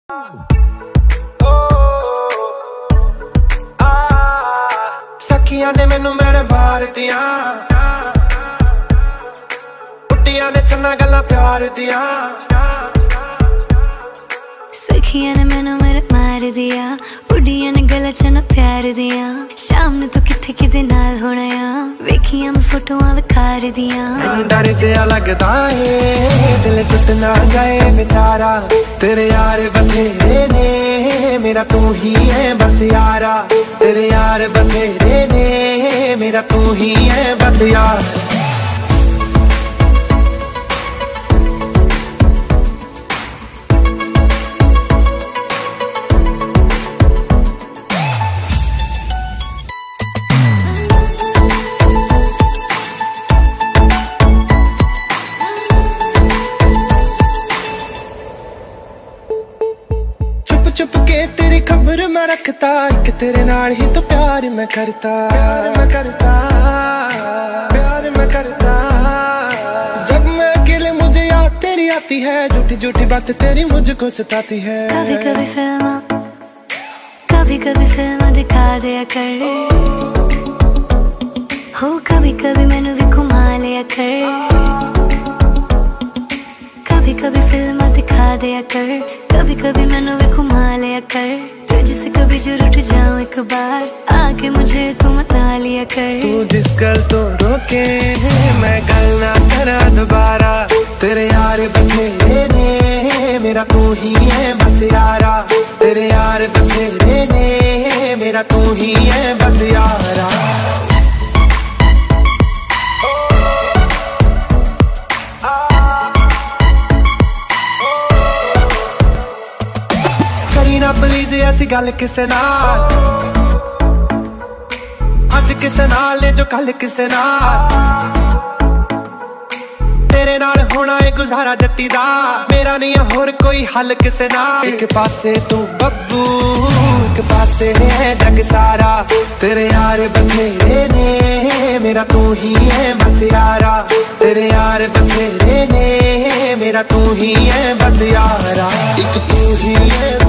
सखियां ने मैनू मेरे मार दिया, बुड्डियां ने चन्ना गल्लां प्यार दिया। सखियां ने मैनू मेरे मार दिया, बुड्डियां ने गल्लां चन्ना प्यार दिया। शाम नू तू किथे किदे नाल होना आ, वेखियां मैं फोटोआं विखार दिया। डर जिहा लगदा है दिल टुट ना जाए बेचारा, तेरे यार बथेरे ने मेरा तू ही है बस यारा। तेरे यार बथेरे ने मेरा तू ही है बस यार। चुप के तेरी खबर मैं रखता, एक तेरे नाल ही तो प्यार मैं करता। प्यार मैं करता। जब मैं अकेले मुझे याद तेरी आती है, झूठी झूठी बातें तेरी मुझको सताती है। कभी कभी फिल्म दिखा दिया कर हो, कभी कभी मैनू भी घुमा लिया कर। कभी फिल्म दिखा दिया कर, कभी कभी मैनू भी घुमा लिया कर। तुझसे कभी जरूर उठ जाऊं एक बार, आके मुझे तू मना लिया कर। तू जिस गल तो रोके मैं गल ना करा दोबारा। तेरे यार बथेरे ने मेरा तू ही है बस यारा। तेरे यार बथेरे ने मेरा तू ही है बस यारा। ना प्लीज ऐसी गल किसे नाल, अज किसे नाल ने जो कल किसे नाल। तेरे नाल होना है गुजारा जट्टी दा, मेरा नहीं है होर कोई हल किसे नाल। एक पासे तू बब्बू, एक पासे है जग सारा। तेरे यार बथेरे ने मेरा तू ही है बस यारा। तेरे यार बथेरे ने मेरा तू ही है बस यारा। एक तू ही है।